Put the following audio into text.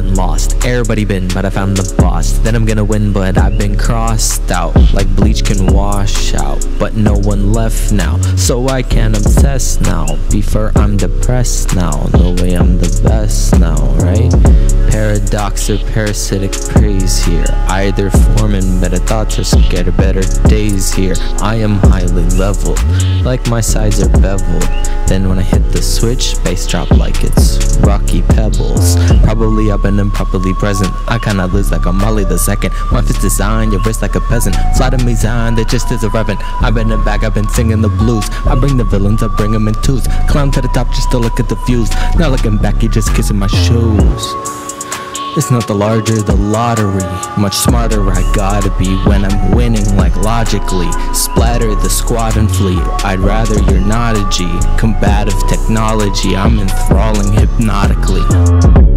been lost, everybody been, but I found the boss. Then I'm gonna win, but I've been crossed out, like bleach can wash out, but no one left now, so I can't obsess now. Before I'm depressed now, the way I'm the best now, right? Paradox or parasitic praise here, either forming better thoughts or scared of better days here. I am highly leveled, like my sides are beveled. Then when I hit the switch, bass drop like it's rocky pebbles. Probably up and improperly present, I kinda lose like a Molly the second. One fist design, your wrist like a peasant. Fly to me Zion, that just is irrelevant. I've been in back, I've been singing the blues. I bring the villains, I bring them in twos. Climb to the top just to look at the views. Now looking back, you just kissing my shoes. It's not the larger the lottery, much smarter I gotta be when I'm winning, like logically. Splatter the squad and flee, I'd rather you're not a G. Combative technology, I'm enthralling hypnotically.